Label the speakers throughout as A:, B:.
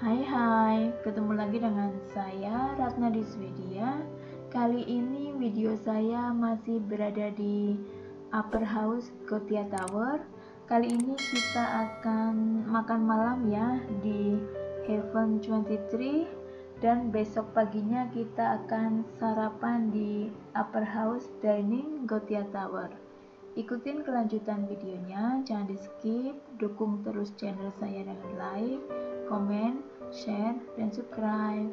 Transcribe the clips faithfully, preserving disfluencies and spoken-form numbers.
A: Hai hai, ketemu lagi dengan saya Ratna di Swedia. Kali ini video saya masih berada di Upper House Gothia Tower. Kali ini kita akan makan malam ya di Heaven dua puluh tiga, dan besok paginya kita akan sarapan di Upper House Dining Gothia Tower. Ikutin kelanjutan videonya, jangan di skip, dukung terus channel saya dengan like, komen, share, dan subscribe.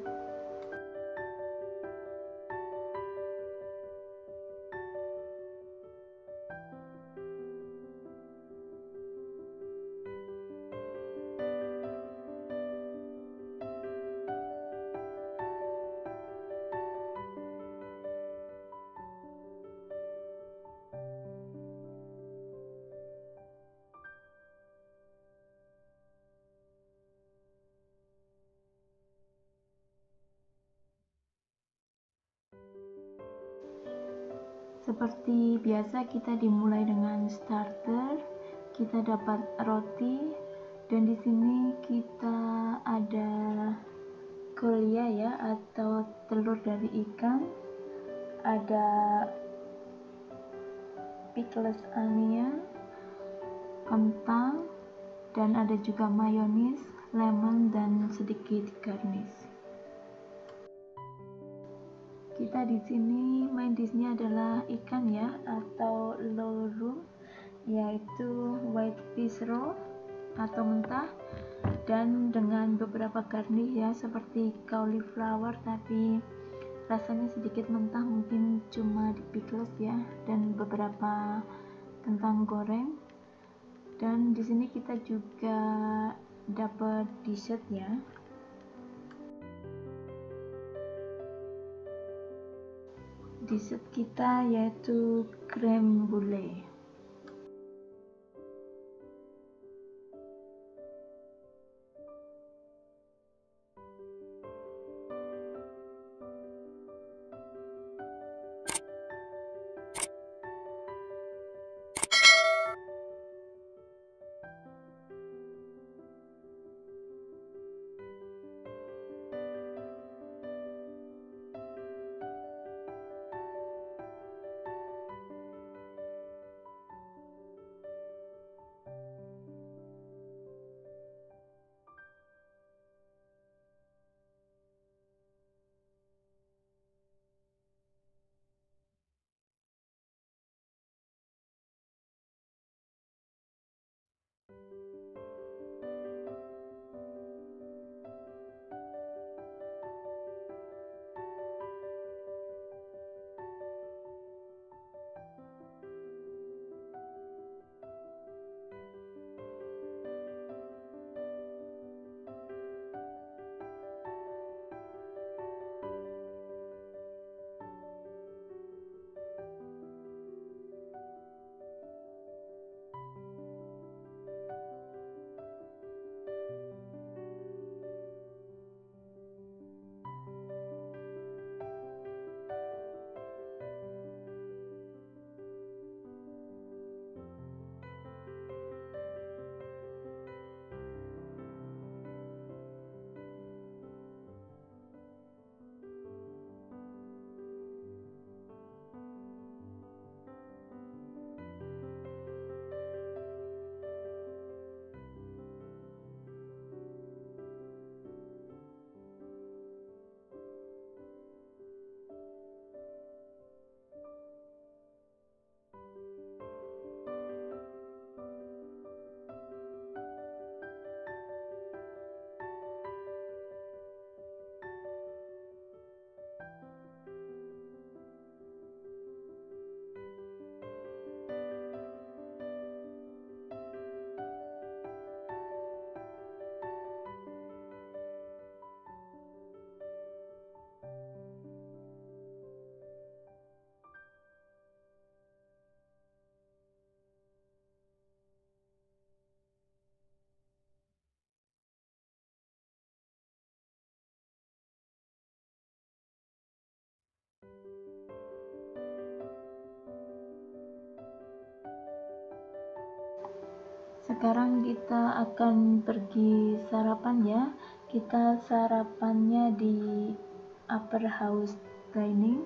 A: Seperti biasa, kita dimulai dengan starter. Kita dapat roti, dan di sini kita ada kulia ya, atau telur dari ikan. Ada pickles onion, kentang, dan ada juga mayonis, lemon, dan sedikit garnish. Kita di sini main dishnya adalah ikan ya, atau lorum, yaitu white fish roll atau mentah, dan dengan beberapa garnish ya, seperti cauliflower tapi rasanya sedikit mentah, mungkin cuma di pickles ya, dan beberapa kentang goreng. Dan di sini kita juga dapat dessert ya. Dessert kita yaitu creme brulee. Sekarang kita akan pergi sarapan ya. kita sarapannya di Upper House Dining.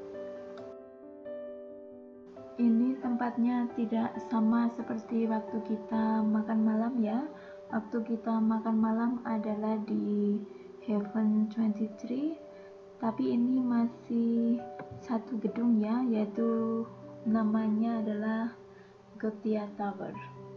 A: Ini tempatnya tidak sama seperti waktu kita makan malam ya. Waktu kita makan malam adalah di Heaven dua puluh tiga, tapi ini masih satu gedung ya, yaitu namanya adalah Gotia Tower.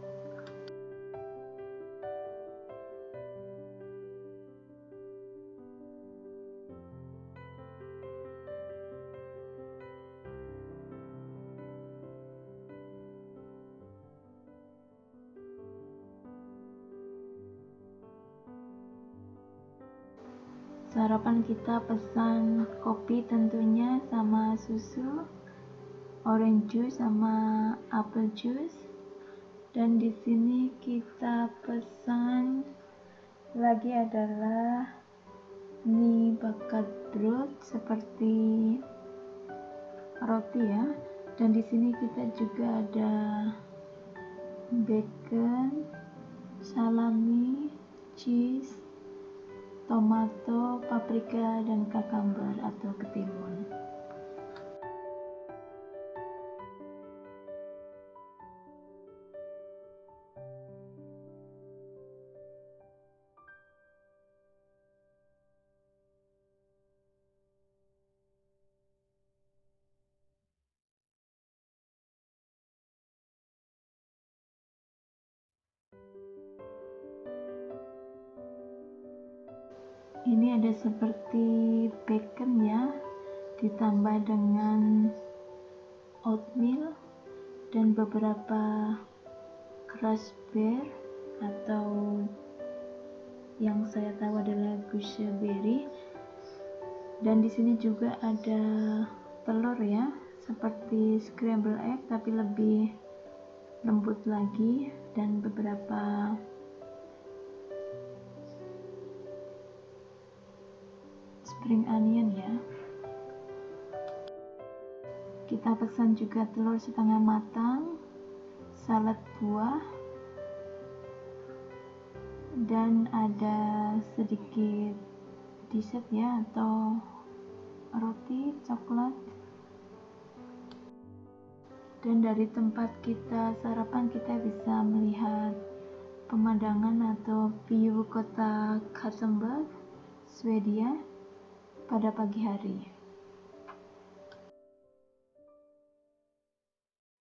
A: Sarapan kita pesan kopi tentunya, sama susu, orange juice sama apple juice. Dan di sini kita pesan lagi adalah mie bakar broad seperti roti ya. Dan di sini kita juga ada bacon, salami, cheese, tomato, paprika, dan cucumber atau ketimun. Ini ada seperti bacon ya, ditambah dengan oatmeal dan beberapa crush bear atau yang saya tahu adalah gooseberry. Dan di sini juga ada telur ya, seperti scramble egg tapi lebih lembut lagi, dan beberapa spring onion ya. Kita pesan juga telur setengah matang, salad buah, dan ada sedikit dessert ya, atau roti coklat. Dan dari tempat kita sarapan kita bisa melihat pemandangan atau view kota Gothenburg, Swedia pada pagi hari.